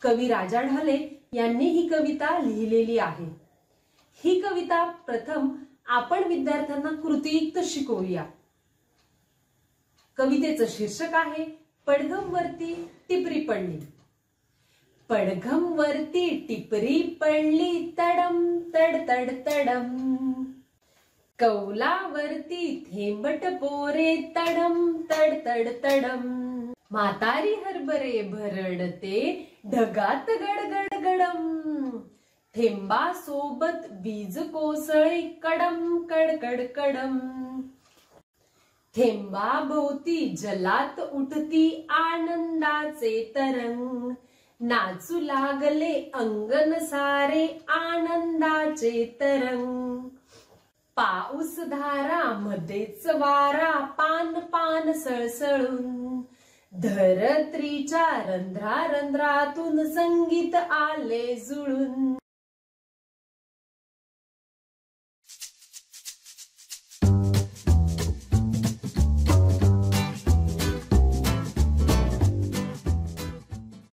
कवी राजा ढाले यांनी ही कविता लिहिलेली आहे। ही कविता प्रथम आपण विद्यार्थ्यांना कृतीयुक्त शिकवूया। कवितेचं शीर्षक आहे पडघम वरती टिपरी पडली। पडघम वरती टिपरी पडली तडम तड तड तडम, कौलावरती थेंबट पोरे तडम तड तड तडम, म्हातारी हरभरे भरडते ढगात गडगड गडम, थेंबा सोबत वीज कोसळी कडम कडकड कडम, थेंबा भोवती जलात उठती आनंदाचे तरंग, नाचू लागले अंगण सारे आनंदाचे तरंग, पाऊस धारा मध्येच वारा पान पान सळसळून, धरत्रीच्या रंध्रा रंध्रातून संगीत आले जुळून,